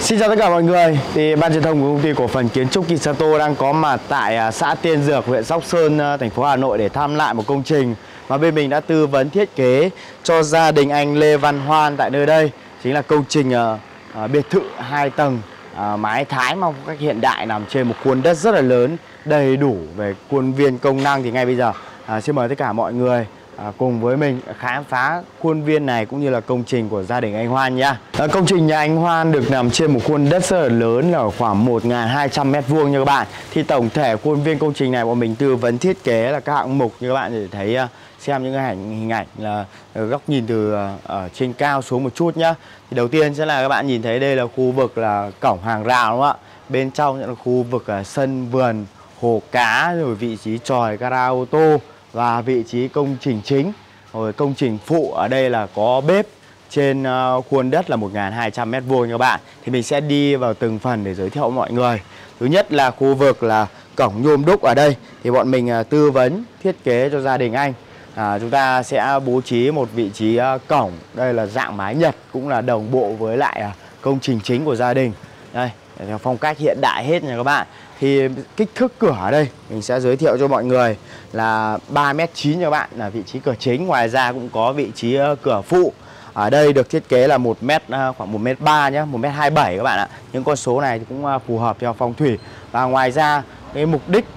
Xin chào tất cả mọi người. Thì ban truyền thông của công ty cổ phần kiến trúc Kisato đang có mặt tại xã Tiên Dược, huyện Sóc Sơn, thành phố Hà Nội để thăm lại một công trình mà bên mình đã tư vấn thiết kế cho gia đình anh Lê Văn Hoan tại nơi đây. Chính là công trình biệt thự 2 tầng, mái Thái phong cách hiện đại nằm trên một khuôn đất rất là lớn, đầy đủ về khuôn viên công năng. Thì ngay bây giờ xin mời tất cả mọi người cùng với mình khám phá khuôn viên này cũng như là công trình của gia đình anh Hoan nha. Công trình nhà anh Hoan được nằm trên một khuôn đất rất là lớn, là khoảng 1.200 m² nha các bạn. Thì tổng thể khuôn viên công trình này bọn mình tư vấn thiết kế là các hạng mục như các bạn để thấy, xem những cái hình ảnh là góc nhìn từ ở trên cao xuống một chút nhá. Thì đầu tiên sẽ là các bạn nhìn thấy đây là khu vực là cổng hàng rào đúng không ạ? Bên trong sẽ là khu vực sân vườn, hồ cá, rồi vị trí chòi gara ô tô và vị trí công trình chính. Rồi công trình phụ ở đây là có bếp trên khuôn đất là 1.200 m² nha các bạn. Thì mình sẽ đi vào từng phần để giới thiệu với mọi người. Thứ nhất là khu vực là cổng nhôm đúc ở đây. Thì bọn mình tư vấn thiết kế cho gia đình anh. Chúng ta sẽ bố trí một vị trí cổng. Đây là dạng mái Nhật, cũng là đồng bộ với lại công trình chính của gia đình. Đây, theo phong cách hiện đại hết nha các bạn. Thì kích thước cửa ở đây mình sẽ giới thiệu cho mọi người là 3,9 m nha các bạn, là vị trí cửa chính. Ngoài ra cũng có vị trí cửa phụ. Ở đây được thiết kế là khoảng 1,3 m nhé, 1,27 m các bạn ạ. Những con số này thì cũng phù hợp theo phong thủy. Và ngoài ra cái mục đích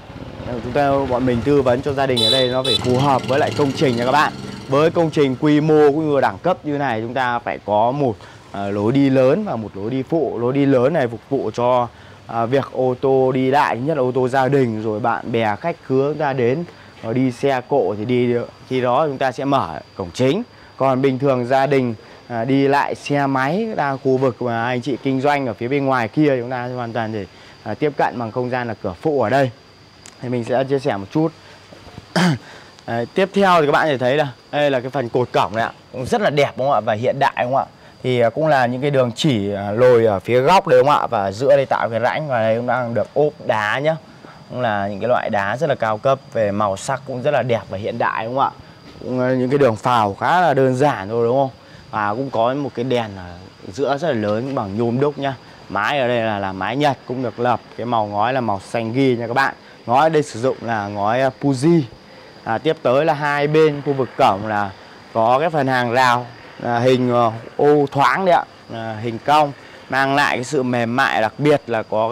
bọn mình tư vấn cho gia đình ở đây nó phải phù hợp với lại công trình nha các bạn. Với công trình quy mô cũng như đẳng cấp như này, chúng ta phải có một lối đi lớn và một lối đi phụ. Lối đi lớn này phục vụ cho việc ô tô đi lại, nhất là ô tô gia đình, rồi bạn bè khách khứa ra đến đi xe cộ thì đi được. Khi đó chúng ta sẽ mở cổng chính. Còn bình thường gia đình đi lại xe máy ra khu vực mà anh chị kinh doanh ở phía bên ngoài kia, chúng ta hoàn toàn để tiếp cận bằng không gian là cửa phụ ở đây. Thì mình sẽ chia sẻ một chút. Tiếp theo thì các bạn có thể thấy là đây là cái phần cột cổng này ạ, cũng rất là đẹp đúng không ạ, và hiện đại đúng không ạ. Thì cũng là những cái đường chỉ lồi ở phía góc đấy đúng không ạ, và giữa đây tạo cái rãnh, và đây cũng đang được ốp đá nhá. Cũng là những cái loại đá rất là cao cấp, về màu sắc cũng rất là đẹp và hiện đại đúng không ạ. Cũng những cái đường phào khá là đơn giản thôi đúng không. Và cũng có một cái đèn ở giữa rất là lớn bằng nhôm đúc nhá. Mái ở đây là mái Nhật, cũng được lập cái màu ngói là màu xanh ghi nha các bạn. Ngói ở đây sử dụng là ngói Fuji. Tiếp tới là hai bên khu vực cổng là có cái phần hàng rào hình ô thoáng đấy ạ, hình cong, mang lại cái sự mềm mại. Đặc biệt là có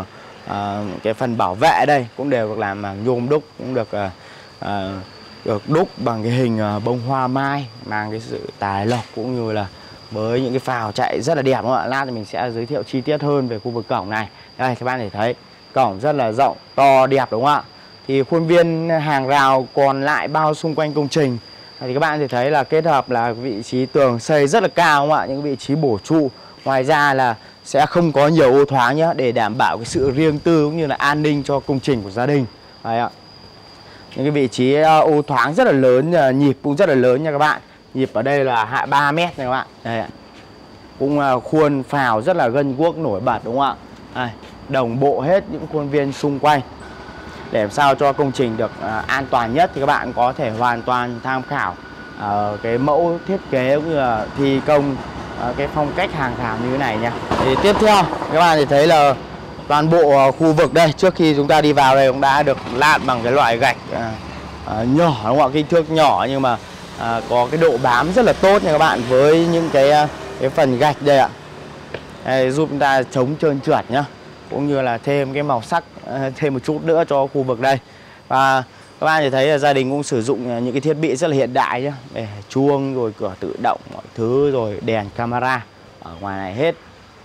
cái phần bảo vệ đây cũng đều được làm bằng nhôm đúc, cũng được đúc bằng cái hình bông hoa mai, mang cái sự tài lộc cũng như là với những cái phào chạy rất là đẹp đúng không ạ. Lát thì mình sẽ giới thiệu chi tiết hơn về khu vực cổng này. Đây các bạn thể thấy cổng rất là rộng, to, đẹp đúng không ạ. Thì khuôn viên hàng rào còn lại bao xung quanh công trình thì các bạn có thể thấy là kết hợp là vị trí tường xây rất là cao đúng không ạ, những vị trí bổ trụ. Ngoài ra là sẽ không có nhiều ô thoáng nhé, để đảm bảo cái sự riêng tư cũng như là an ninh cho công trình của gia đình. Đấy ạ. Những cái vị trí ô thoáng rất là lớn, nhịp cũng rất là lớn nha các bạn. Nhịp ở đây là 3 mét này các bạn. Đây ạ. Cũng khuôn phào rất là gân guốc nổi bật đúng không ạ. Đây, đồng bộ hết những khuôn viên xung quanh. Để làm sao cho công trình được an toàn nhất thì các bạn có thể hoàn toàn tham khảo cái mẫu thiết kế cũng như là thi công cái phong cách hàng rào như thế này nha. Thì tiếp theo các bạn thì thấy là toàn bộ khu vực đây, trước khi chúng ta đi vào đây cũng đã được lát bằng cái loại gạch nhỏ đúng không ạ, kích thước nhỏ nhưng mà có cái độ bám rất là tốt nha các bạn, với những cái phần gạch đây ạ. Đây, giúp chúng ta chống trơn trượt nhá, cũng như là thêm cái màu sắc thêm một chút nữa cho khu vực đây. Và các bạn thì thấy là gia đình cũng sử dụng những cái thiết bị rất là hiện đại nhá, để chuông rồi cửa tự động mọi thứ, rồi đèn camera ở ngoài này hết.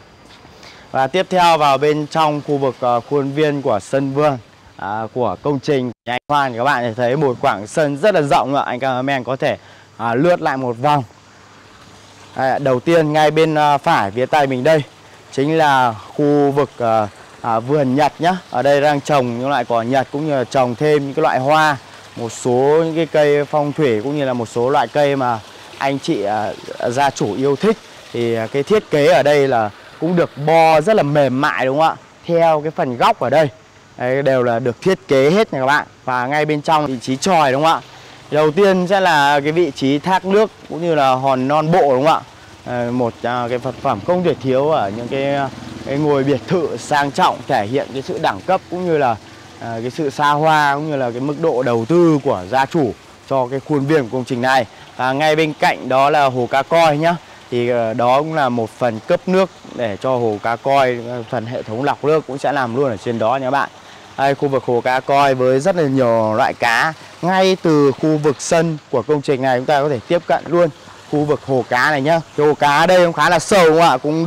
Và tiếp theo vào bên trong khu vực khuôn viên của sân vườn của công trình nhà anh Hoan, các bạn thấy một khoảng sân rất là rộng ạ. Anh cameraman có thể lướt lại một vòng. Đây, đầu tiên ngay bên phải phía tay mình đây chính là khu vực vườn Nhật nhá. Ở đây đang trồng những loại cỏ Nhật, cũng như là trồng thêm những cái loại hoa, một số những cái cây phong thủy, cũng như là một số loại cây mà anh chị gia chủ yêu thích. Thì cái thiết kế ở đây là cũng được bo rất là mềm mại đúng không ạ. Theo cái phần góc ở đây, đấy, đều là được thiết kế hết nha các bạn. Và ngay bên trong vị trí chòi đúng không ạ. Đầu tiên sẽ là cái vị trí thác nước cũng như là hòn non bộ đúng không ạ. Một cái vật phẩm không thể thiếu ở những cái cái ngôi biệt thự sang trọng, thể hiện cái sự đẳng cấp cũng như là cái sự xa hoa cũng như là cái mức độ đầu tư của gia chủ cho cái khuôn viên của công trình này. Ngay bên cạnh đó là hồ cá coi nhá. Thì đó cũng là một phần cấp nước để cho hồ cá coi, phần hệ thống lọc nước cũng sẽ làm luôn ở trên đó nha các bạn. Đây, khu vực hồ cá coi với rất là nhiều loại cá. Ngay từ khu vực sân của công trình này chúng ta có thể tiếp cận luôn khu vực hồ cá này nhá. Cái hồ cá ở đây cũng khá là sâu đúng không ạ? Cũng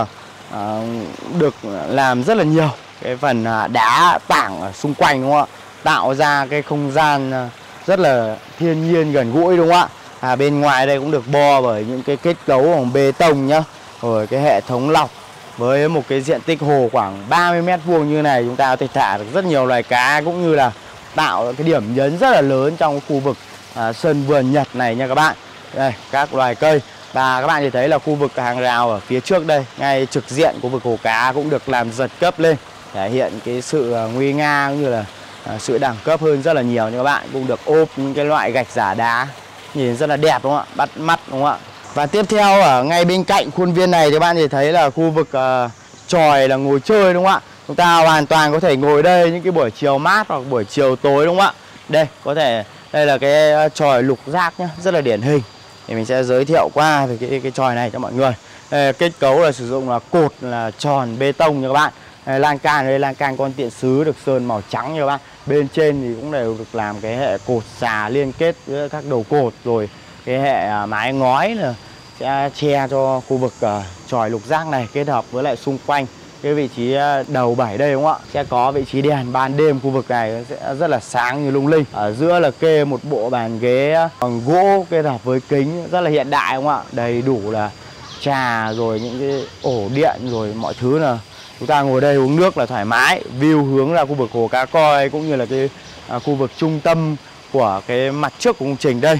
được làm rất là nhiều cái phần đá tảng ở xung quanh đúng không ạ? Tạo ra cái không gian rất là thiên nhiên gần gũi đúng không ạ? Bên ngoài đây cũng được bo bởi những cái kết cấu bằng bê tông nhá. Rồi cái hệ thống lọc với một cái diện tích hồ khoảng 30 m² như này, chúng ta có thể thả được rất nhiều loài cá cũng như là tạo cái điểm nhấn rất là lớn trong khu vực sân vườn Nhật này nha các bạn. Đây, các loài cây. Và các bạn thì thấy là khu vực hàng rào ở phía trước đây, ngay trực diện khu vực hồ cá cũng được làm giật cấp lên, thể hiện cái sự nguy nga cũng như là sự đẳng cấp hơn rất là nhiều nha các bạn. Cũng được ốp những cái loại gạch giả đá nhìn rất là đẹp đúng không ạ? Bắt mắt đúng không ạ? Và tiếp theo ở ngay bên cạnh khuôn viên này thì bạn thì thấy là khu vực chòi là ngồi chơi đúng không ạ? Chúng ta hoàn toàn có thể ngồi đây những cái buổi chiều mát hoặc buổi chiều tối đúng không ạ? Đây có thể, đây là cái chòi lục giác nhá, rất là điển hình. Thì mình sẽ giới thiệu qua về cái chòi này cho mọi người. Đây, kết cấu là sử dụng là cột là tròn bê tông nha các bạn. Lan can đây, lan can con tiện sứ được sơn màu trắng nha các bạn. Bên trên thì cũng đều được làm cái hệ cột xà liên kết với các đầu cột, rồi cái hệ mái ngói là sẽ che cho khu vực chòi lục giác này, kết hợp với lại xung quanh cái vị trí đầu bẩy đây đúng không ạ? Sẽ có vị trí đèn ban đêm, khu vực này sẽ rất là sáng như lung linh. Ở giữa là kê một bộ bàn ghế bằng gỗ kết hợp với kính rất là hiện đại đúng không ạ? Đầy đủ là trà rồi những cái ổ điện rồi mọi thứ là chúng ta ngồi đây uống nước là thoải mái. View hướng ra khu vực hồ cá coi cũng như là cái khu vực trung tâm của cái mặt trước của công trình đây.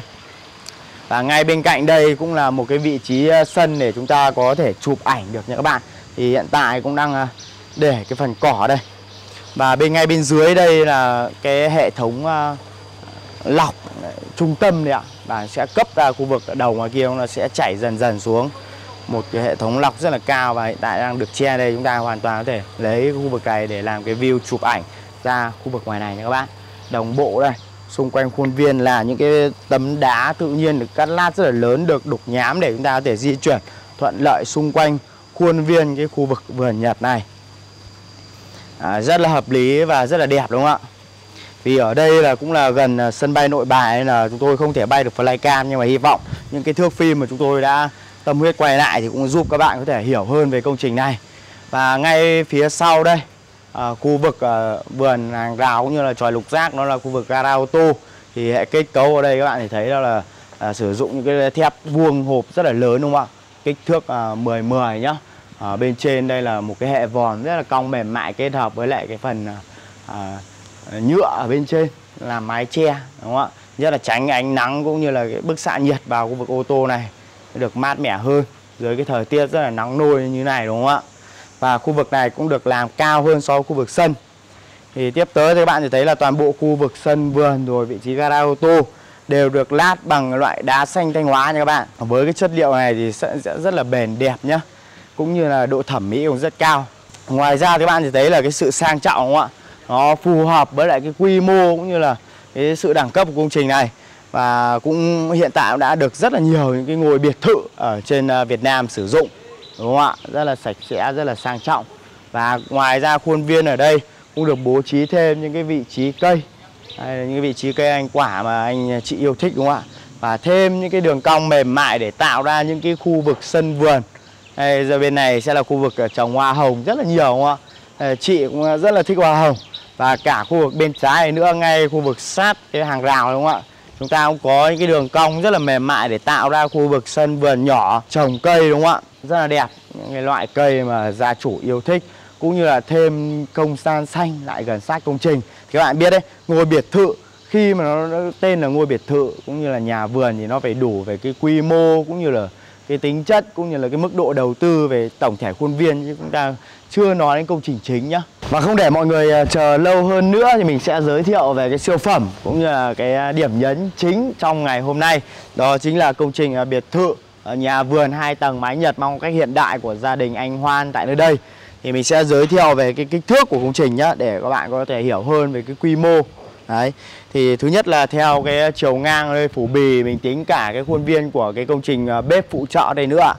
Và ngay bên cạnh đây cũng là một cái vị trí sân để chúng ta có thể chụp ảnh được nha các bạn. Thì hiện tại cũng đang để cái phần cỏ đây. Và ngay bên dưới đây là cái hệ thống lọc trung tâm đấy ạ. Và sẽ cấp ra khu vực đầu ngoài kia, nó sẽ chảy dần dần xuống một cái hệ thống lọc rất là cao. Và hiện tại đang được che đây, chúng ta hoàn toàn có thể lấy khu vực này để làm cái view chụp ảnh ra khu vực ngoài này nha các bạn. Đồng bộ đây, xung quanh khuôn viên là những cái tấm đá tự nhiên được cắt lát rất là lớn, được đục nhám để chúng ta có thể di chuyển thuận lợi xung quanh khuôn viên cái khu vực vườn Nhật này. Rất là hợp lý và rất là đẹp đúng không ạ? Vì ở đây là cũng là gần sân bay Nội Bài nên là chúng tôi không thể bay được flycam, nhưng mà hy vọng những cái thước phim mà chúng tôi đã tâm huyết quay lại thì cũng giúp các bạn có thể hiểu hơn về công trình này. Và ngay phía sau đây, khu vực vườn hàng rào cũng như là chòi lục giác, nó là khu vực gara ô tô. Thì hệ kết cấu ở đây các bạn thì thấy đó là sử dụng những cái thép vuông hộp rất là lớn đúng không ạ? Kích thước 10-10 nhá. Ở bên trên đây là một cái hệ vòm rất là cong mềm mại kết hợp với lại cái phần nhựa ở bên trên làm mái che đúng không ạ? Rất là tránh ánh nắng cũng như là cái bức xạ nhiệt vào khu vực ô tô này, được mát mẻ hơn dưới cái thời tiết rất là nắng nôi như này đúng không ạ? Và khu vực này cũng được làm cao hơn so với khu vực sân. Thì tiếp tới thì các bạn thì thấy là toàn bộ khu vực sân vườn rồi vị trí gara ô tô đều được lát bằng loại đá xanh Thanh Hóa nha các bạn. Với cái chất liệu này thì sẽ rất là bền đẹp nhá, cũng như là độ thẩm mỹ cũng rất cao. Ngoài ra thì các bạn thì thấy là cái sự sang trọng đúng không ạ? Nó phù hợp với lại cái quy mô cũng như là cái sự đẳng cấp của công trình này. Và cũng hiện tại cũng đã được rất là nhiều những cái ngôi biệt thự ở trên Việt Nam sử dụng đúng không ạ? Rất là sạch sẽ, rất là sang trọng. Và ngoài ra khuôn viên ở đây cũng được bố trí thêm những cái vị trí cây. Đây là những cái vị trí cây anh quả mà anh chị yêu thích đúng không ạ? Và thêm những cái đường cong mềm mại để tạo ra những cái khu vực sân vườn. Đây, giờ bên này sẽ là khu vực trồng hoa hồng rất là nhiều đúng không ạ? Chị cũng rất là thích hoa hồng. Và cả khu vực bên trái này nữa, ngay khu vực sát cái hàng rào đúng không ạ? Chúng ta cũng có những cái đường cong rất là mềm mại để tạo ra khu vực sân vườn nhỏ trồng cây đúng không ạ? Rất là đẹp, những cái loại cây mà gia chủ yêu thích, cũng như là thêm không gian xanh lại gần sát công trình. Thì các bạn biết đấy, ngôi biệt thự khi mà nó tên là ngôi biệt thự cũng như là nhà vườn thì nó phải đủ về cái quy mô cũng như là cái tính chất cũng như là cái mức độ đầu tư về tổng thể khuôn viên, chứ chúng ta chưa nói đến công trình chính nhá. Và không để mọi người chờ lâu hơn nữa thì mình sẽ giới thiệu về cái siêu phẩm cũng như là cái điểm nhấn chính trong ngày hôm nay. Đó chính là công trình biệt thự nhà vườn 2 tầng mái Nhật phong cách hiện đại của gia đình anh Hoan tại nơi đây. thì mình sẽ giới thiệu về cái kích thước của công trình nhá, để các bạn có thể hiểu hơn về cái quy mô. Đấy, thì thứ nhất là theo cái chiều ngang đây phủ bì, mình tính cả cái khuôn viên của cái công trình bếp phụ trợ đây nữa.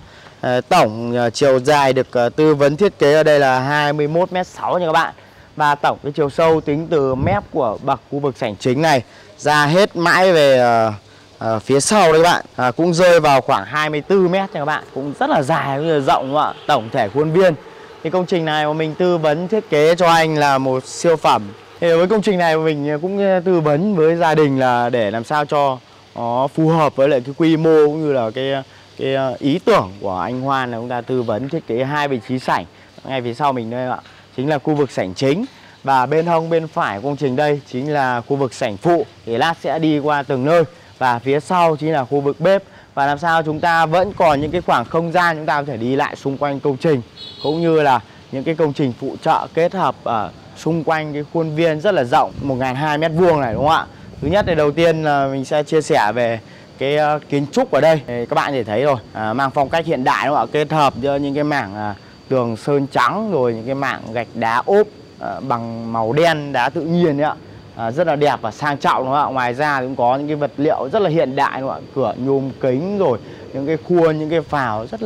Tổng chiều dài được tư vấn thiết kế ở đây là 21m6 nha các bạn. Và tổng cái chiều sâu tính từ mép của bậc khu vực sảnh chính này ra hết mãi về phía sau đây các bạn, cũng rơi vào khoảng 24m nha các bạn, cũng rất là dài, cũng như là rộng đúng không ạ. Tổng thể khuôn viên thì công trình này mà mình tư vấn thiết kế cho anh là một siêu phẩm. Thì với công trình này mình cũng tư vấn với gia đình là để làm sao cho nó phù hợp với lại cái quy mô cũng như là cái ý tưởng của anh Hoan, là chúng ta tư vấn thiết kế 2 vị trí sảnh ngay phía sau mình đây ạ, chính là khu vực sảnh chính. Và bên hông bên phải công trình đây chính là khu vực sảnh phụ, thì lát sẽ đi qua từng nơi. Và phía sau chính là khu vực bếp. Và làm sao chúng ta vẫn còn những cái khoảng không gian chúng ta có thể đi lại xung quanh công trình, cũng như là những cái công trình phụ trợ kết hợp ở xung quanh cái khuôn viên rất là rộng 1.200m² này đúng không ạ. Thứ nhất thì đầu tiên là mình sẽ chia sẻ về cái kiến trúc ở đây. Thì các bạn có thể thấy rồi, mang phong cách hiện đại đúng không ạ, kết hợp giữa những cái mảng tường sơn trắng rồi những cái mảng gạch đá ốp bằng màu đen đá tự nhiên đấy ạ. Rất là đẹp và sang trọng đúng không ạ. Ngoài ra cũng có những cái vật liệu rất là hiện đại đúng không ạ, cửa nhôm kính rồi những cái khuôn, những cái phào rất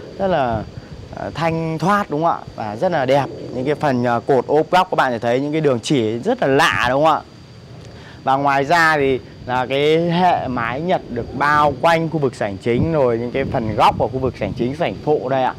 là thanh thoát đúng không ạ, và rất là đẹp. Những cái phần cột ốp góc các bạn sẽ thấy những cái đường chỉ rất là lạ đúng không ạ. Và ngoài ra thì là cái hệ mái Nhật được bao quanh khu vực sảnh chính, rồi những cái phần góc của khu vực sảnh chính, sảnh phụ đây ạ,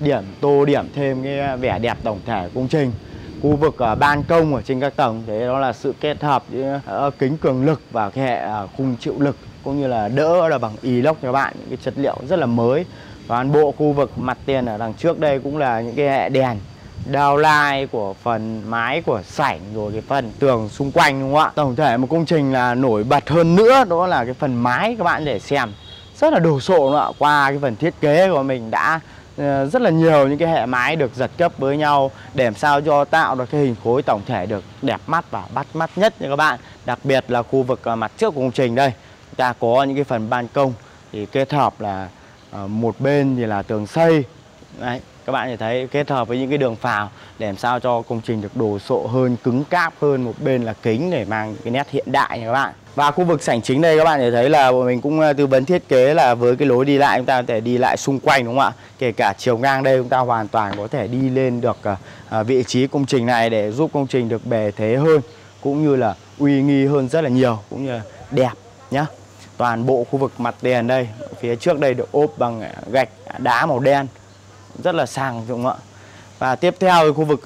tô điểm thêm cái vẻ đẹp tổng thể công trình. Khu vực ban công ở trên các tầng, thế đó là sự kết hợp giữa kính cường lực và cái hệ khung chịu lực, cũng như là đỡ là bằng inox cho các bạn, những cái chất liệu rất là mới. Toàn bộ khu vực mặt tiền ở đằng trước đây cũng là những cái hệ đèn downlight của phần mái của sảnh, rồi cái phần tường xung quanh đúng không ạ. Tổng thể một công trình là nổi bật hơn nữa đó là cái phần mái, các bạn để xem rất là đồ sộ đúng không ạ. Qua cái phần thiết kế của mình đã rất là nhiều những cái hệ mái được giật cấp với nhau để làm sao cho tạo được cái hình khối tổng thể được đẹp mắt và bắt mắt nhất nha các bạn. Đặc biệt là khu vực mặt trước của công trình đây, chúng ta có những cái phần ban công thì kết hợp là một bên thì là tường xây đấy, các bạn sẽ thấy kết hợp với những cái đường phào để làm sao cho công trình được đồ sộ hơn, cứng cáp hơn. Một bên là kính để mang cái nét hiện đại nha các bạn. Và khu vực sảnh chính đây các bạn sẽ thấy là mình cũng tư vấn thiết kế là với cái lối đi lại chúng ta có thể đi lại xung quanh đúng không ạ. Kể cả chiều ngang đây chúng ta hoàn toàn có thể đi lên được vị trí công trình này để giúp công trình được bề thế hơn, cũng như là uy nghi hơn rất là nhiều, cũng như là đẹp nhá. Toàn bộ khu vực mặt tiền đây, phía trước đây được ốp bằng gạch đá màu đen, rất là sang đúng không ạ. Và tiếp theo thì khu vực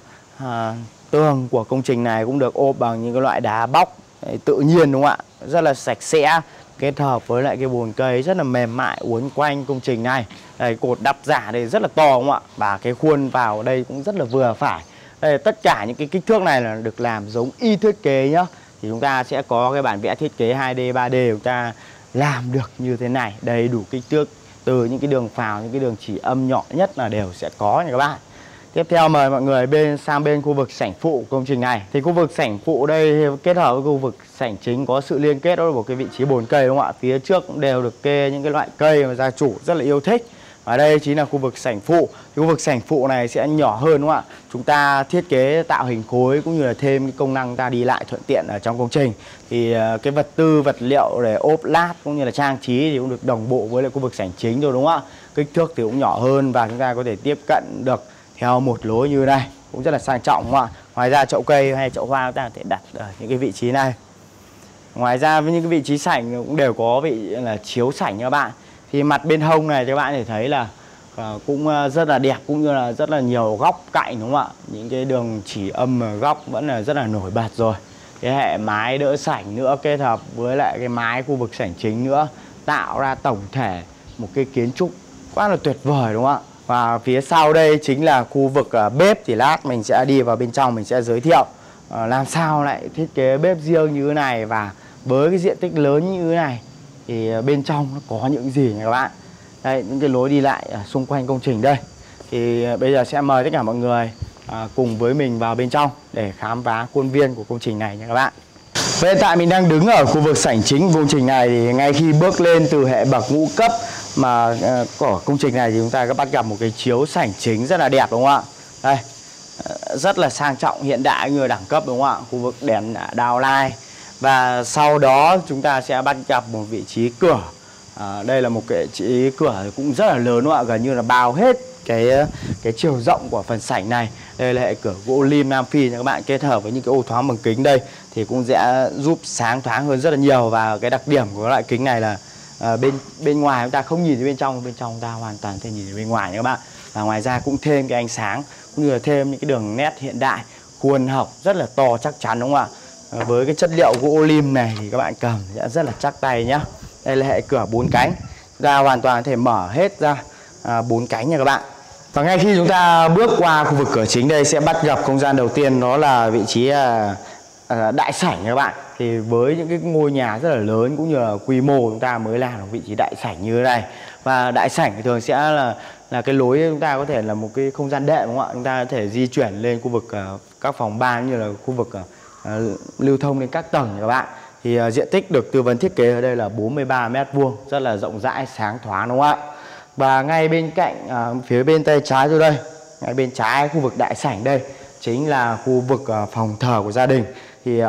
tường của công trình này cũng được ốp bằng những cái loại đá bóc tự nhiên đúng không ạ, rất là sạch sẽ, kết hợp với lại cái bồn cây rất là mềm mại uốn quanh công trình này. Đây, cột đắp giả đây rất là to đúng không ạ, và cái khuôn vào đây cũng rất là vừa phải. Đây, tất cả những cái kích thước này là được làm giống y thiết kế nhá. Thì chúng ta sẽ có cái bản vẽ thiết kế 2D, 3D chúng ta làm được như thế này, đầy đủ kích thước, từ những cái đường phào, những cái đường chỉ âm nhỏ nhất là đều sẽ có nha các bạn. Tiếp theo mời mọi người sang bên khu vực sảnh phụ của công trình này. Thì khu vực sảnh phụ đây kết hợp với khu vực sảnh chính có sự liên kết đó là một cái vị trí bồn cây đúng không ạ. Phía trước cũng đều được kê những cái loại cây mà gia chủ rất là yêu thích. Ở đây chính là khu vực sảnh phụ. Khu vực sảnh phụ này sẽ nhỏ hơn đúng không ạ. Chúng ta thiết kế tạo hình khối cũng như là thêm cái công năng ta đi lại thuận tiện ở trong công trình. Thì cái vật liệu để ốp lát cũng như là trang trí thì cũng được đồng bộ với lại khu vực sảnh chính rồi đúng không ạ. Kích thước thì cũng nhỏ hơn và chúng ta có thể tiếp cận được theo một lối như này, cũng rất là sang trọng đúng không ạ. Ngoài ra chậu cây hay chậu hoa chúng ta có thể đặt ở những cái vị trí này. Ngoài ra với những cái vị trí sảnh cũng đều có vị là chiếu sảnh các bạn. Thì mặt bên hông này các bạn có thể thấy là cũng rất là đẹp, cũng như là rất là nhiều góc cạnh đúng không ạ. Những cái đường chỉ âm góc vẫn là rất là nổi bật rồi. Cái hệ mái đỡ sảnh nữa kết hợp với lại cái mái khu vực sảnh chính nữa, tạo ra tổng thể một cái kiến trúc quá là tuyệt vời đúng không ạ. Và phía sau đây chính là khu vực bếp, thì lát mình sẽ đi vào bên trong mình sẽ giới thiệu làm sao lại thiết kế bếp riêng như thế này, và với cái diện tích lớn như thế này thì bên trong nó có những gì nha các bạn. Đây, những cái lối đi lại xung quanh công trình đây. Thì bây giờ sẽ mời tất cả mọi người cùng với mình vào bên trong để khám phá khuôn viên của công trình này nha các bạn. Hiện tại mình đang đứng ở khu vực sảnh chính công trình này. Thì ngay khi bước lên từ hệ bậc ngũ cấp mà của công trình này thì chúng ta có bắt gặp một cái chiếu sảnh chính rất là đẹp đúng không ạ. Đây, rất là sang trọng, hiện đại như đẳng cấp đúng không ạ? Khu vực đèn downlight. Và sau đó chúng ta sẽ bắt gặp một vị trí cửa. Đây là một cái vị trí cửa cũng rất là lớn đúng không ạ? Gần như là bao hết cái chiều rộng của phần sảnh này. Đây là hệ cửa gỗ lim Nam Phi nha các bạn, kết hợp với những cái ô thoáng bằng kính đây thì cũng sẽ giúp sáng thoáng hơn rất là nhiều. Và cái đặc điểm của loại kính này là bên ngoài chúng ta không nhìn thấy bên trong chúng ta hoàn toàn thể nhìn thấy bên ngoài nha các bạn. Và ngoài ra cũng thêm cái ánh sáng cũng như là thêm những cái đường nét hiện đại, khuôn học rất là to chắc chắn đúng không ạ? Với cái chất liệu gỗ lim này thì các bạn cầm sẽ rất là chắc tay nhá. Đây là hệ cửa 4 cánh, ra hoàn toàn có thể mở hết ra 4 cánh nha các bạn. Và ngay khi chúng ta bước qua khu vực cửa chính đây sẽ bắt gặp không gian đầu tiên, đó là vị trí đại sảnh nha các bạn. Thì với những cái ngôi nhà rất là lớn cũng như là quy mô chúng ta mới làm được vị trí đại sảnh như thế này. Và đại sảnh thì thường sẽ là cái lối chúng ta có thể là một cái không gian đệm đúng không ạ? Chúng ta có thể di chuyển lên khu vực các phòng ban như là khu vực lưu thông lên các tầng nha các bạn. Thì diện tích được tư vấn thiết kế ở đây là 43 m², rất là rộng rãi, sáng thoáng đúng không ạ? Và ngay bên cạnh phía bên tay trái tôi đây, ngay bên trái khu vực đại sảnh đây chính là khu vực phòng thờ của gia đình. Thì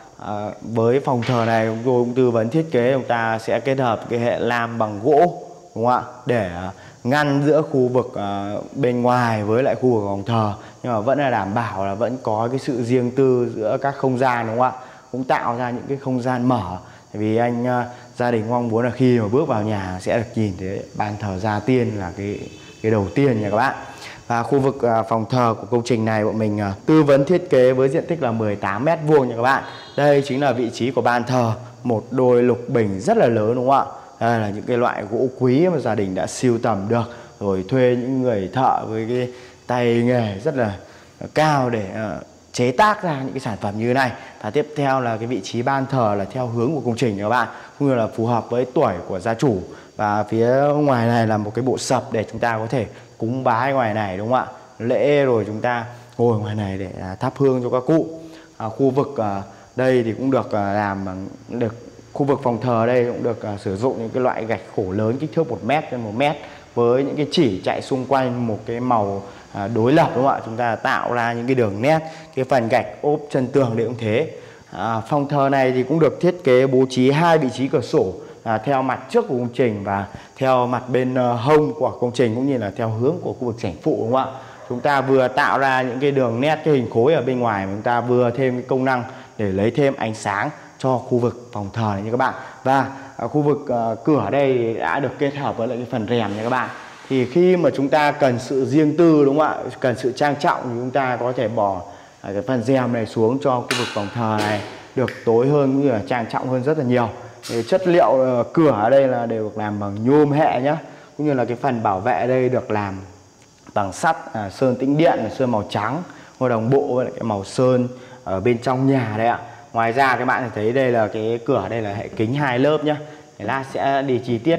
với phòng thờ này chúng tôi cũng tư vấn thiết kế chúng ta sẽ kết hợp cái hệ lam bằng gỗ đúng không ạ, để ngăn giữa khu vực bên ngoài với lại khu vực phòng thờ, nhưng mà vẫn là đảm bảo là vẫn có cái sự riêng tư giữa các không gian đúng không ạ, cũng tạo ra những cái không gian mở. Vì gia đình mong muốn là khi mà bước vào nhà sẽ được nhìn thấy bàn thờ gia tiên là cái đầu tiên nha các bạn. Và khu vực phòng thờ của công trình này bọn mình tư vấn thiết kế với diện tích là 18 m² nha các bạn. Đây chính là vị trí của bàn thờ, một đôi lục bình rất là lớn đúng không ạ? Đây là những cái loại gỗ quý mà gia đình đã sưu tầm được, rồi thuê những người thợ với cái tay nghề rất là cao để chế tác ra những cái sản phẩm như thế này. Và tiếp theo là cái vị trí ban thờ là theo hướng của công trình các bạn, cũng như là phù hợp với tuổi của gia chủ. Và phía ngoài này là một cái bộ sập để chúng ta có thể cúng bái ngoài này đúng không ạ, lễ rồi chúng ta ngồi ngoài này để thắp hương cho các cụ. Khu vực đây thì cũng được làm bằng khu vực phòng thờ đây cũng được sử dụng những cái loại gạch khổ lớn kích thước 1 m x 1 m với những cái chỉ chạy xung quanh một cái màu đối lập đúng không ạ, chúng ta tạo ra những cái đường nét. Cái phần gạch ốp chân tường thì cũng thế. Phòng thờ này thì cũng được thiết kế bố trí 2 vị trí cửa sổ theo mặt trước của công trình và theo mặt bên hông của công trình, cũng như là theo hướng của khu vực sảnh phụ đúng không ạ. Chúng ta vừa tạo ra những cái đường nét, cái hình khối ở bên ngoài, chúng ta vừa thêm cái công năng để lấy thêm ánh sáng cho khu vực phòng thờ này nha các bạn. Và khu vực cửa đây đã được kết hợp với lại cái phần rèm nha các bạn. Thì khi mà chúng ta cần sự riêng tư đúng không ạ, cần sự trang trọng thì chúng ta có thể bỏ cái phần rèm này xuống cho khu vực phòng thờ này được tối hơn cũng như là trang trọng hơn rất là nhiều. Thì chất liệu cửa ở đây là đều được làm bằng nhôm hệ nhá, cũng như là cái phần bảo vệ ở đây được làm bằng sắt sơn tĩnh điện, sơn màu trắng và đồng bộ với lại cái màu sơn ở bên trong nhà đây ạ. Ngoài ra các bạn thấy đây là cái cửa, đây là hệ kính 2 lớp nhá. Để lát sẽ đi chi tiết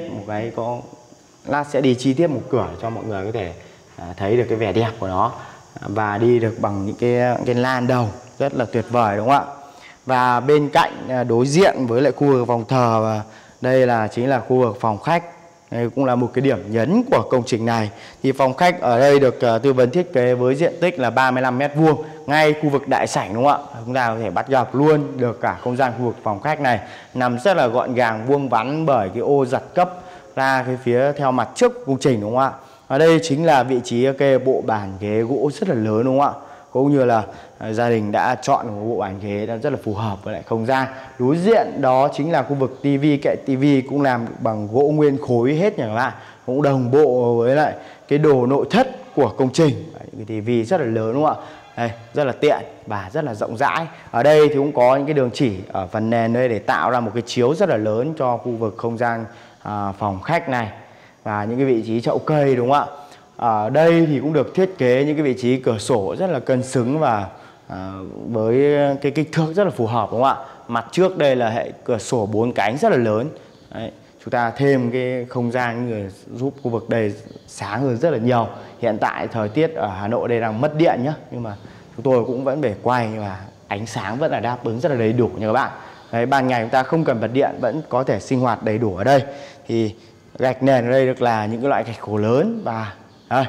một cửa cho mọi người có thể thấy được cái vẻ đẹp của nó, và đi được bằng những cái lan đầu rất là tuyệt vời đúng không ạ. Và bên cạnh đối diện với lại khu vực phòng thờ, và đây chính là khu vực phòng khách. Đây cũng là một cái điểm nhấn của công trình này. Thì phòng khách ở đây được tư vấn thiết kế với diện tích là 35 m², ngay khu vực đại sảnh đúng không ạ. Chúng ta có thể bắt gặp luôn được cả không gian khu vực phòng khách này, nằm rất là gọn gàng, vuông vắn bởi cái ô giật cấp ra cái phía theo mặt trước của công trình đúng không ạ. Ở đây chính là vị trí cái bộ bàn ghế gỗ rất là lớn đúng không ạ, cũng như là gia đình đã chọn một bộ bàn ghế rất là phù hợp với lại không gian. Đối diện đó chính là khu vực tivi, kệ tivi cũng làm bằng gỗ nguyên khối hết nha các bạn, cũng đồng bộ với lại cái đồ nội thất của công trình. Cái tivi rất là lớn đúng không ạ, đây rất là tiện và rất là rộng rãi. Ở đây thì cũng có những cái đường chỉ ở phần nền đây để tạo ra một cái chiếu rất là lớn cho khu vực không gian phòng khách này, và những cái vị trí chậu cây đúng không ạ. Ở đây thì cũng được thiết kế những cái vị trí cửa sổ rất là cân xứng và với cái kích thước rất là phù hợp đúng không ạ. Mặt trước đây là hệ cửa sổ 4 cánh rất là lớn. Đấy, chúng ta thêm cái không gian như giúp khu vực đây sáng hơn rất là nhiều. Hiện tại thời tiết ở Hà Nội đây đang mất điện nhá, nhưng mà chúng tôi cũng vẫn phải quay, nhưng mà ánh sáng vẫn là đáp ứng rất là đầy đủ nha các bạn. Đấy, ban ngày chúng ta không cần bật điện vẫn có thể sinh hoạt đầy đủ ở đây. Thì gạch nền ở đây được là những cái loại gạch khổ lớn, và đây,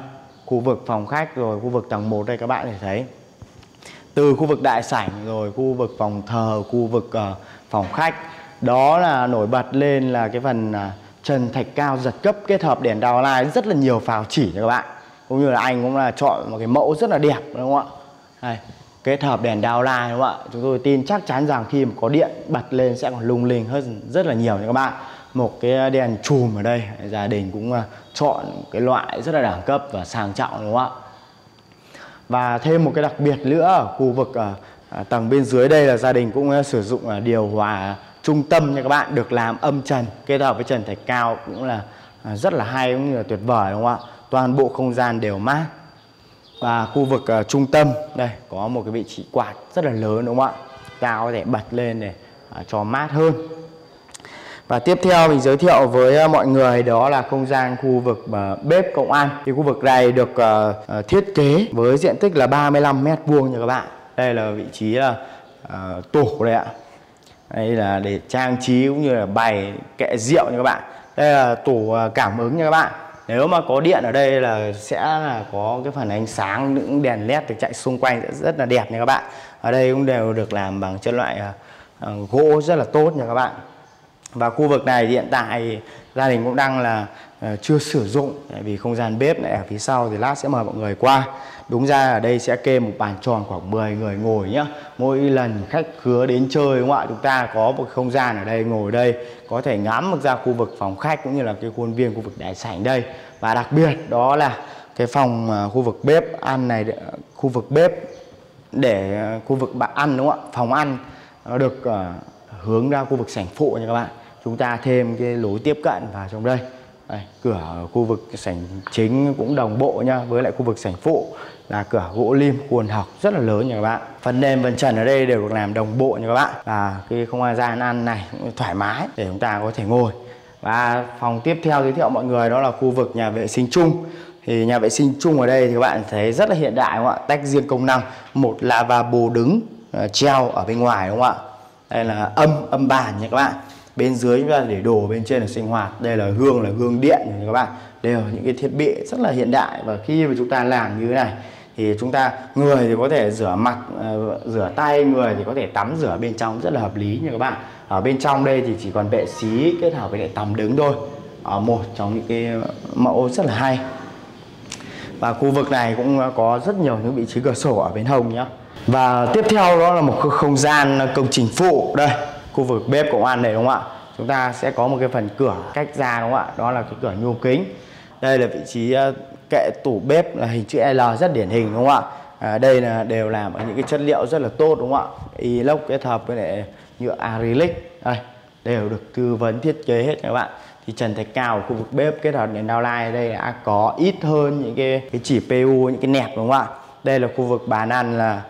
khu vực phòng khách rồi khu vực tầng 1 đây các bạn có thể thấy. Từ khu vực đại sảnh rồi khu vực phòng thờ, khu vực phòng khách. Đó là nổi bật lên là cái phần trần thạch cao giật cấp kết hợp đèn downlight rất là nhiều phào chỉ cho các bạn. Cũng như là anh cũng là chọn một cái mẫu rất là đẹp đúng không ạ? Đây, kết hợp đèn downlight đúng không ạ? Chúng tôi tin chắc chắn rằng khi mà có điện bật lên sẽ còn lung linh hơn rất là nhiều nha các bạn. Một cái đèn chùm ở đây, gia đình cũng chọn cái loại rất là đẳng cấp và sang trọng đúng không ạ? Và thêm một cái đặc biệt nữa ở khu vực tầng bên dưới đây là gia đình cũng sử dụng điều hòa trung tâm nha các bạn, được làm âm trần kết hợp với trần thạch cao cũng là rất là hay cũng như là tuyệt vời đúng không ạ? Toàn bộ không gian đều mát. Và khu vực trung tâm đây có một cái vị trí quạt rất là lớn đúng không ạ? Cao có thể bật lên để cho mát hơn. Và tiếp theo mình giới thiệu với mọi người đó là không gian khu vực bếp cộng ăn. Thì khu vực này được thiết kế với diện tích là 35 m² nha các bạn. Đây là vị trí là tủ đây ạ. Đây là để trang trí cũng như là bày kệ rượu nha các bạn. Đây là tủ cảm ứng nha các bạn. Nếu mà có điện ở đây là sẽ là có cái phần ánh sáng, những đèn led được chạy xung quanh sẽ rất là đẹp nha các bạn. Ở đây cũng đều được làm bằng chất loại gỗ rất là tốt nha các bạn. Và khu vực này hiện tại gia đình cũng đang là chưa sử dụng, tại vì không gian bếp này ở phía sau thì lát sẽ mời mọi người qua. Đúng ra ở đây sẽ kê một bàn tròn khoảng 10 người ngồi nhá. Mỗi lần khách khứa đến chơi đúng không ạ, chúng ta có một không gian ở đây ngồi đây, có thể ngắm được ra khu vực phòng khách cũng như là cái khuôn viên khu vực đại sảnh đây. Và đặc biệt đó là cái phòng khu vực bếp ăn này, khu vực bếp để khu vực bạn ăn đúng không ạ, phòng ăn nó được hướng ra khu vực sảnh phụ nha các bạn. Chúng ta thêm cái lối tiếp cận vào trong đây. Đây, cửa khu vực sảnh chính cũng đồng bộ nha, với lại khu vực sảnh phụ là cửa gỗ lim khuôn học rất là lớn nha các bạn. Phần nền phần trần ở đây đều được làm đồng bộ nha các bạn. Và cái không gian ăn này cũng thoải mái để chúng ta có thể ngồi. Và phòng tiếp theo giới thiệu mọi người đó là khu vực nhà vệ sinh chung. Thì nhà vệ sinh chung ở đây thì các bạn thấy rất là hiện đại đúng không ạ? Tách riêng công năng, một lavabo đứng treo ở bên ngoài đúng không ạ? Đây là âm bàn nha các bạn. Bên dưới chúng ta để đồ, bên trên là sinh hoạt. Đây là gương điện nha các bạn. Đều những cái thiết bị rất là hiện đại. Và khi mà chúng ta làm như thế này thì chúng ta, người thì có thể rửa mặt, rửa tay, người thì có thể tắm rửa bên trong rất là hợp lý nha các bạn. Ở bên trong đây thì chỉ còn bệ xí kết hợp với lại tắm đứng thôi. Ở một trong những cái mẫu rất là hay. Và khu vực này cũng có rất nhiều những vị trí cửa sổ ở bên hông nhá. Và tiếp theo đó là một không gian công trình phụ. Đây, khu vực bếp cộng ăn này đúng không ạ? Chúng ta sẽ có một cái phần cửa cách ra đúng không ạ? Đó là cái cửa nhôm kính. Đây là vị trí kệ tủ bếp là hình chữ L rất điển hình đúng không ạ? Đây là đều làm ở những cái chất liệu rất là tốt đúng không ạ? Inox kết hợp với lại nhựa acrylic. Đây, đều được tư vấn thiết kế hết các bạn. Thì trần thạch cao ở khu vực bếp kết hợp đèn downlight đây đã có ít hơn những cái chỉ PU, những cái nẹp đúng không ạ? Đây là khu vực bàn ăn là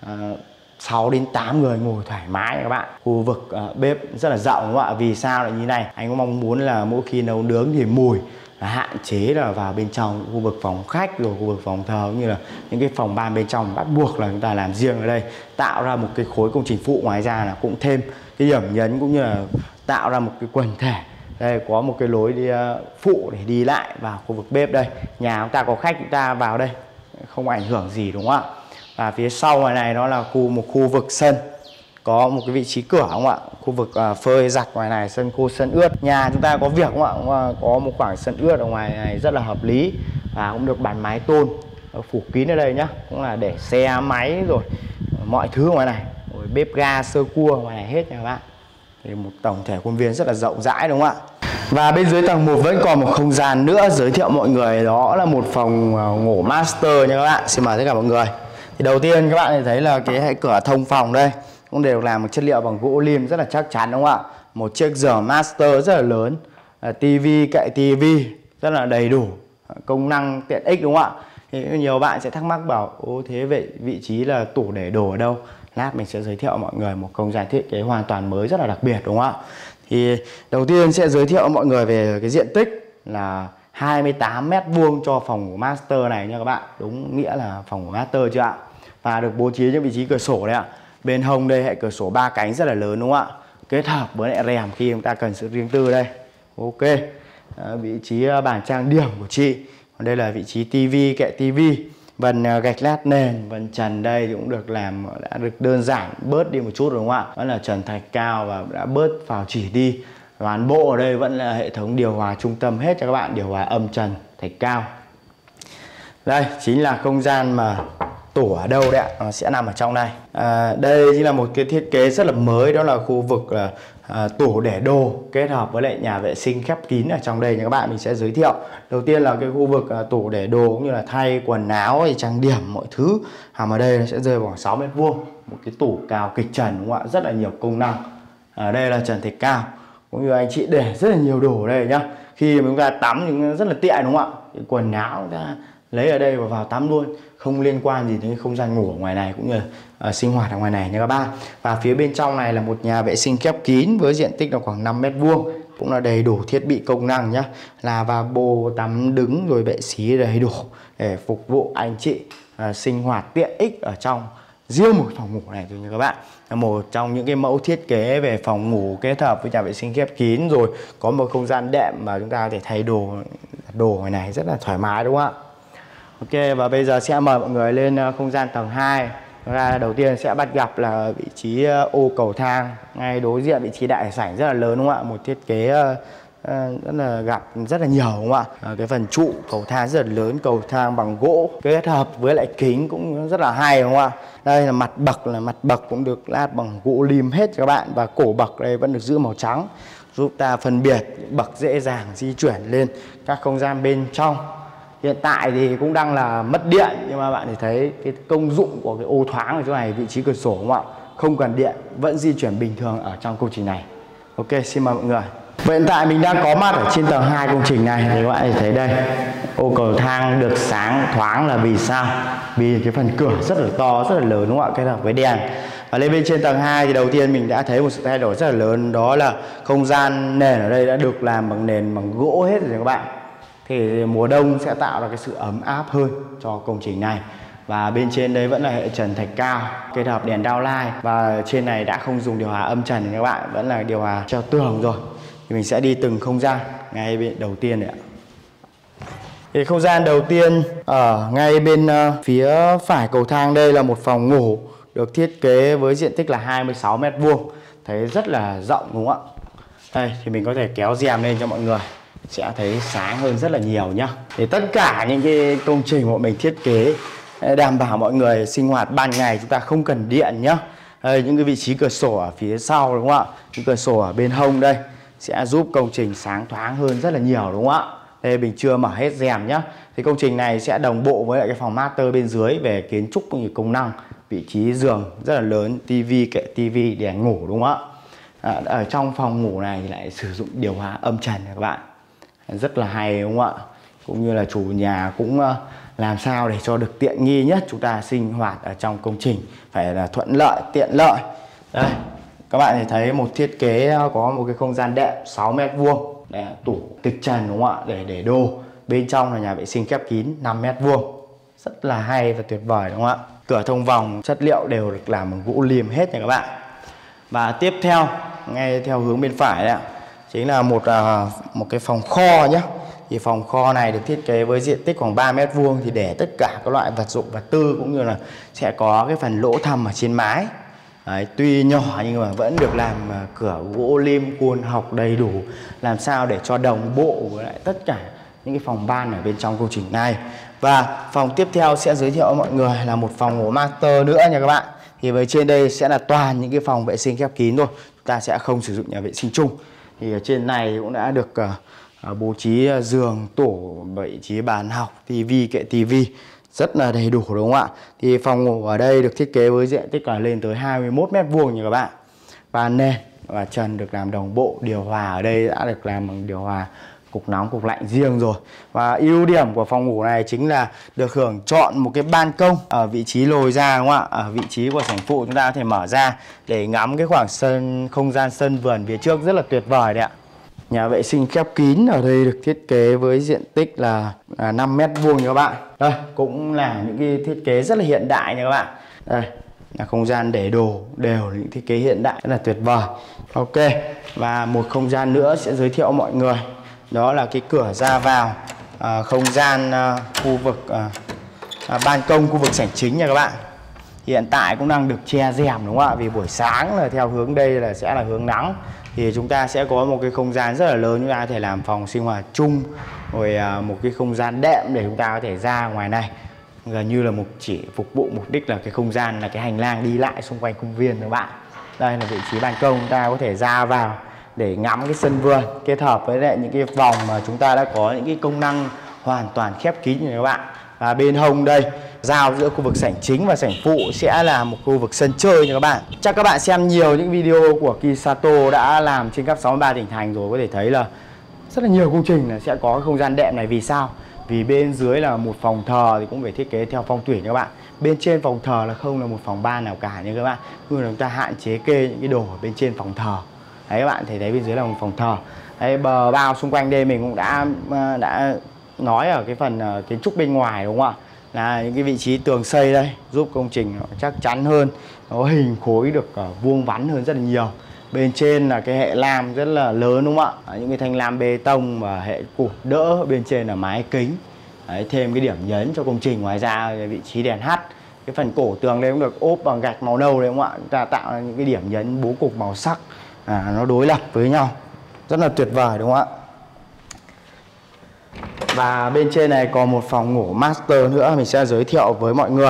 6 đến 8 người ngồi thoải mái các bạn. Khu vực bếp rất là rộng đúng không ạ? Vì sao lại như này? Anh có mong muốn là mỗi khi nấu nướng thì mùi hạn chế là vào bên trong khu vực phòng khách rồi khu vực phòng thờ cũng như là những cái phòng ban bên trong, bắt buộc là chúng ta làm riêng ở đây, tạo ra một cái khối công trình phụ. Ngoài ra là cũng thêm cái điểm nhấn cũng như là tạo ra một cái quần thể. Đây có một cái lối đi phụ để đi lại vào khu vực bếp đây. Nhà chúng ta có khách chúng ta vào đây không ảnh hưởng gì đúng không ạ? Và phía sau ngoài này nó là một khu vực sân, có một cái vị trí cửa không ạ? Khu vực phơi giặt ngoài này, sân khô sân ướt. Nhà chúng ta có việc không ạ? Có một khoảng sân ướt ở ngoài này rất là hợp lý. Và cũng được bàn mái tôn phủ kín ở đây nhá, cũng là để xe máy rồi mọi thứ ngoài này, rồi bếp ga sơ cua ngoài này hết nha các bạn. Thì một tổng thể khuôn viên rất là rộng rãi đúng không ạ? Và bên dưới tầng 1 vẫn còn một không gian nữa giới thiệu mọi người, đó là một phòng ngủ master nha các bạn. Xin mời tất cả mọi người. Thì đầu tiên các bạn thấy là cái cửa thông phòng đây cũng đều làm một chất liệu bằng gỗ lim rất là chắc chắn đúng không ạ? Một chiếc giường master rất là lớn, tivi, kệ tivi rất là đầy đủ công năng tiện ích đúng không ạ? Thì nhiều bạn sẽ thắc mắc bảo ô thế vậy vị trí là tủ để đồ ở đâu? Lát mình sẽ giới thiệu mọi người một không gian thiết kế hoàn toàn mới rất là đặc biệt đúng không ạ? Thì đầu tiên sẽ giới thiệu mọi người về cái diện tích là 28 m² cho phòng ngủ master này nha các bạn. Đúng nghĩa là phòng ngủ master chưa ạ? Và được bố trí những vị trí cửa sổ đấy ạ. Bên hông đây hệ cửa sổ 3 cánh rất là lớn đúng không ạ? Kết hợp với lại rèm khi chúng ta cần sự riêng tư đây. Ok. Vị trí bàn trang điểm của chị Đây là vị trí tivi, kệ tivi. Phần gạch lát nền, phần trần đây cũng được làm, đã được đơn giản bớt đi một chút đúng không ạ? Vẫn là trần thạch cao và đã bớt phào chỉ đi. Toàn bộ ở đây vẫn là hệ thống điều hòa trung tâm hết cho các bạn, điều hòa âm trần thạch cao. Đây chính là không gian mà tủ ở đâu đấy ạ, nó sẽ nằm ở trong đây. Đây chính là một cái thiết kế rất là mới, đó là khu vực là tủ để đồ kết hợp với lại nhà vệ sinh khép kín ở trong đây nha các bạn. Mình sẽ giới thiệu đầu tiên là cái khu vực tủ để đồ cũng như là thay quần áo, trang điểm mọi thứ. Hàm ở đây nó sẽ rơi vào khoảng 6 m², một cái tủ cao kịch trần đúng không ạ, rất là nhiều công năng. Ở đây là trần thạch cao, cũng như anh chị để rất là nhiều đồ ở đây nhá. Khi mà chúng ta tắm thì rất là tiện đúng không ạ, cái quần áo chúng ta lấy ở đây và vào tắm luôn, không liên quan gì đến không gian ngủ ở ngoài này cũng như sinh hoạt ở ngoài này nha các bạn. Và phía bên trong này là một nhà vệ sinh khép kín với diện tích là khoảng 5 m², cũng là đầy đủ thiết bị công năng nhá, lavabo, tắm đứng rồi bệ xí đầy đủ để phục vụ anh chị sinh hoạt tiện ích ở trong riêng một phòng ngủ này thôi nha các bạn. Là một trong những cái mẫu thiết kế về phòng ngủ kết hợp với nhà vệ sinh khép kín, rồi có một không gian đệm mà chúng ta có thể thay đồ ngoài này rất là thoải mái đúng không ạ. Ok, và bây giờ sẽ mời mọi người lên không gian tầng 2. Đầu tiên sẽ bắt gặp là vị trí ô cầu thang, ngay đối diện vị trí đại sảnh rất là lớn đúng không ạ. Một thiết kế rất là gặp rất là nhiều đúng không ạ. Cái phần trụ cầu thang rất là lớn, cầu thang bằng gỗ kết hợp với lại kính cũng rất là hay đúng không ạ. Đây là mặt bậc cũng được lát bằng gỗ lim hết các bạn, và cổ bậc đây vẫn được giữ màu trắng, giúp ta phân biệt bậc dễ dàng di chuyển lên các không gian bên trong. Hiện tại thì cũng đang là mất điện, nhưng mà bạn thì thấy cái công dụng của cái ô thoáng ở chỗ này, vị trí cửa sổ đúng không ạ, không cần điện vẫn di chuyển bình thường ở trong công trình này. Ok, xin mời mọi người. Hiện tại mình đang có mặt ở trên tầng 2 công trình này, thì các bạn thấy đây, ô cầu thang được sáng thoáng là vì sao? Vì cái phần cửa rất là to, rất là lớn đúng không ạ, kết hợp với đèn. Và lên bên trên tầng 2 thì đầu tiên mình đã thấy một sự thay đổi rất là lớn, đó là không gian nền ở đây đã được làm bằng nền bằng gỗ hết rồi các bạn. Thì mùa đông sẽ tạo ra cái sự ấm áp hơn cho công trình này. Và bên trên đây vẫn là hệ trần thạch cao kết hợp đèn downlight, và trên này đã không dùng điều hòa âm trần các bạn, vẫn là điều hòa treo tường rồi. Thì mình sẽ đi từng không gian. Ngay bên đầu tiên này ạ, thì không gian đầu tiên ở ngay bên phía phải cầu thang đây là một phòng ngủ được thiết kế với diện tích là 26 m², thấy rất là rộng đúng không ạ. Đây thì mình có thể kéo rèm lên cho mọi người sẽ thấy sáng hơn rất là nhiều nhá. Thì tất cả những cái công trình của mình thiết kế đảm bảo mọi người sinh hoạt ban ngày, chúng ta không cần điện nhá. Đây, những cái vị trí cửa sổ ở phía sau đúng không ạ, những cửa sổ ở bên hông đây sẽ giúp công trình sáng thoáng hơn rất là nhiều đúng không ạ. Đây mình chưa mở hết rèm nhá. Thì công trình này sẽ đồng bộ với lại cái phòng master bên dưới về kiến trúc cũng như công năng. Vị trí giường rất là lớn, tivi, kệ tivi, đèn ngủ đúng không ạ. Ở trong phòng ngủ này thì lại sử dụng điều hòa âm trần các bạn, rất là hay đúng không ạ. Cũng như là chủ nhà cũng làm sao để cho được tiện nghi nhất, chúng ta sinh hoạt ở trong công trình phải là thuận lợi, tiện lợi. Đây các bạn thì thấy một thiết kế có một cái không gian đệm 6 m², tủ kịch trần đúng không ạ, để đồ. Bên trong là nhà vệ sinh khép kín 5 m², rất là hay và tuyệt vời đúng không ạ. Cửa thông vòng chất liệu đều được làm bằng gỗ liềm hết nha các bạn. Và tiếp theo ngay theo hướng bên phải đấy ạ, chính là một cái phòng kho nhé. Thì phòng kho này được thiết kế với diện tích khoảng 3 m², thì để tất cả các loại vật dụng vật tư, cũng như là sẽ có cái phần lỗ thầm ở trên mái. Đấy, tuy nhỏ nhưng mà vẫn được làm cửa gỗ lim côn học đầy đủ, làm sao để cho đồng bộ với lại tất cả những cái phòng ban ở bên trong công trình này. Và phòng tiếp theo sẽ giới thiệu với mọi người là một phòng ngủ master nữa nha các bạn. Thì với trên đây sẽ là toàn những cái phòng vệ sinh khép kín thôi, chúng ta sẽ không sử dụng nhà vệ sinh chung. Thì ở trên này cũng đã được bố trí giường, tủ, vị trí bàn học, tivi, kệ tivi rất là đầy đủ đúng không ạ. Thì phòng ngủ ở đây được thiết kế với diện tích là lên tới 21 m² nha các bạn. Và nền và trần được làm đồng bộ, điều hòa ở đây đã được làm bằng điều hòa cục nóng cục lạnh riêng rồi. Và ưu điểm của phòng ngủ này chính là được hưởng chọn một cái ban công ở vị trí lồi ra đúng không ạ. Ở vị trí của sảnh phụ chúng ta có thể mở ra để ngắm cái khoảng sân, không gian sân vườn phía trước rất là tuyệt vời đấy ạ. Nhà vệ sinh khép kín ở đây được thiết kế với diện tích là 5 m² nha các bạn. Đây cũng là những cái thiết kế rất là hiện đại nha các bạn. Đây là không gian để đồ, đều là những thiết kế hiện đại rất là tuyệt vời. Ok, và một không gian nữa sẽ giới thiệu mọi người, đó là cái cửa ra vào không gian khu vực ban công, khu vực sảnh chính nha các bạn. Hiện tại cũng đang được che rèm đúng không ạ? Vì buổi sáng là theo hướng đây là sẽ là hướng nắng, thì chúng ta sẽ có một cái không gian rất là lớn, chúng ta có thể làm phòng sinh hoạt chung, rồi một cái không gian đệm để chúng ta có thể ra ngoài này, gần như là chỉ phục vụ mục đích là cái không gian là cái hành lang đi lại xung quanh công viên các bạn. Đây là vị trí ban công, chúng ta có thể ra vào để ngắm cái sân vườn, kết hợp với lại những cái vòng mà chúng ta đã có những cái công năng hoàn toàn khép kín như các bạn. Và bên hông đây, giao giữa khu vực sảnh chính và sảnh phụ sẽ là một khu vực sân chơi nha các bạn. Chắc các bạn xem nhiều những video của Kisato đã làm trên khắp 63 tỉnh thành rồi, có thể thấy là rất là nhiều công trình là sẽ có cái không gian đệm này. Vì sao? Vì bên dưới là một phòng thờ thì cũng phải thiết kế theo phong thủy nha các bạn. Bên trên phòng thờ là không là một phòng ban nào cả nha các bạn. Cứ là chúng ta hạn chế kê những cái đồ ở bên trên phòng thờ. Đấy các bạn thấy đấy, bên dưới là một phòng thờ. Đấy, bờ bao xung quanh đây mình cũng đã nói ở cái phần kiến trúc bên ngoài đúng không ạ? Là những cái vị trí tường xây đây giúp công trình nó chắc chắn hơn, nó hình khối được vuông vắn hơn rất là nhiều. Bên trên là cái hệ lam rất là lớn đúng không ạ? Những cái thanh lam bê tông và hệ cụt đỡ, bên trên là mái kính. Đấy, thêm cái điểm nhấn cho công trình. Ngoài ra vị trí đèn hắt, cái phần cổ tường đây cũng được ốp bằng gạch màu nâu đấy đúng không ạ? Chúng ta tạo ra những cái điểm nhấn bố cục màu sắc nó đối lập với nhau, rất là tuyệt vời đúng không ạ? Và bên trên này còn một phòng ngủ master nữa, mình sẽ giới thiệu với mọi người.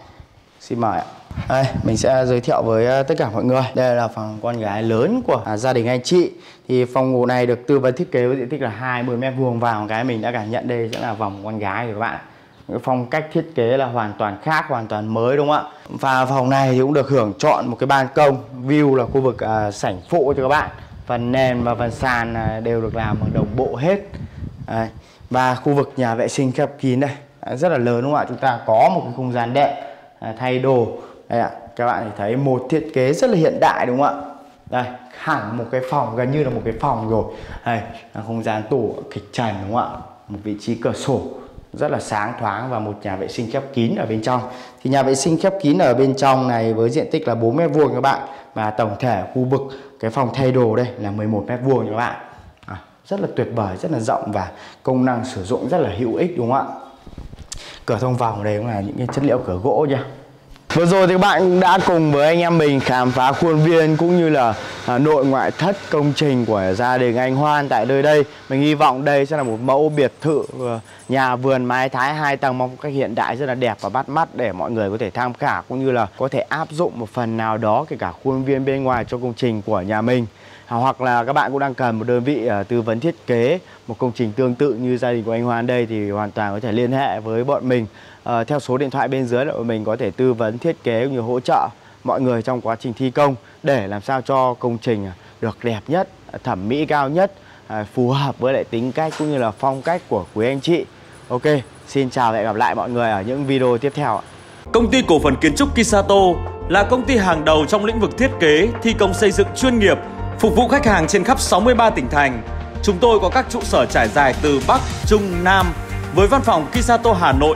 Xin mời ạ. Đây, mình sẽ giới thiệu với tất cả mọi người. Đây là phòng con gái lớn của gia đình anh chị. Thì phòng ngủ này được tư vấn thiết kế với diện tích là 20 m². Vào cái mình đã cảm nhận đây sẽ là phòng con gái rồi các bạn. Cái phong cách thiết kế là hoàn toàn khác, hoàn toàn mới đúng không ạ? Và phòng này thì cũng được hưởng chọn một cái ban công view là khu vực sảnh phụ cho các bạn. Phần nền và phần sàn đều được làm bằng đồng bộ hết. Đây. Và khu vực nhà vệ sinh khép kín đây rất là lớn đúng không ạ? Chúng ta có một cái không gian đệm thay đồ. Đây ạ, các bạn thấy một thiết kế rất là hiện đại đúng không ạ? Đây, hẳn một cái phòng, gần như là một cái phòng rồi. Đây là không gian tủ kịch trần đúng không ạ? Một vị trí cửa sổ rất là sáng thoáng và một nhà vệ sinh khép kín ở bên trong. Thì nhà vệ sinh khép kín ở bên trong này với diện tích là 4 m² các bạn. Và tổng thể khu vực cái phòng thay đồ đây là 11 m² các bạn. Rất là tuyệt vời, rất là rộng và công năng sử dụng rất là hữu ích đúng không ạ? Cửa thông vào đây cũng là những cái chất liệu cửa gỗ nha. Vừa rồi thì các bạn đã cùng với anh em mình khám phá khuôn viên cũng như là nội ngoại thất công trình của gia đình anh Hoan tại nơi đây. Mình hy vọng đây sẽ là một mẫu biệt thự nhà vườn mái Thái 2 tầng một cách hiện đại rất là đẹp và bắt mắt để mọi người có thể tham khảo cũng như là có thể áp dụng một phần nào đó kể cả khuôn viên bên ngoài cho công trình của nhà mình. Hoặc là các bạn cũng đang cần một đơn vị tư vấn thiết kế một công trình tương tự như gia đình của anh Hoan đây thì hoàn toàn có thể liên hệ với bọn mình theo số điện thoại bên dưới để bọn mình có thể tư vấn thiết kế cũng như hỗ trợ mọi người trong quá trình thi công để làm sao cho công trình được đẹp nhất, thẩm mỹ cao nhất, phù hợp với lại tính cách cũng như là phong cách của quý anh chị. Ok, xin chào và hẹn gặp lại mọi người ở những video tiếp theo. Công ty cổ phần kiến trúc Kisato là công ty hàng đầu trong lĩnh vực thiết kế, thi công xây dựng chuyên nghiệp, phục vụ khách hàng trên khắp 63 tỉnh thành. Chúng tôi có các trụ sở trải dài từ Bắc, Trung, Nam với văn phòng Kisato Hà Nội,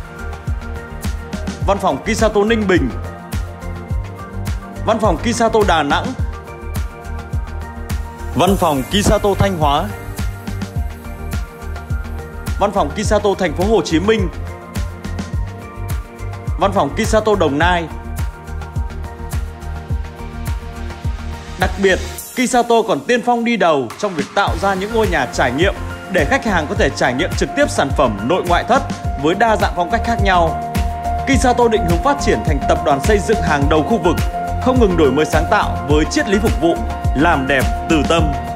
văn phòng Kisato Ninh Bình, văn phòng Kisato Đà Nẵng, văn phòng Kisato Thanh Hóa, văn phòng Kisato Thành phố Hồ Chí Minh, văn phòng Kisato Đồng Nai. Đặc biệt, Kisato còn tiên phong đi đầu trong việc tạo ra những ngôi nhà trải nghiệm để khách hàng có thể trải nghiệm trực tiếp sản phẩm nội ngoại thất với đa dạng phong cách khác nhau. Kisato định hướng phát triển thành tập đoàn xây dựng hàng đầu khu vực, không ngừng đổi mới sáng tạo với triết lý phục vụ, làm đẹp từ tâm.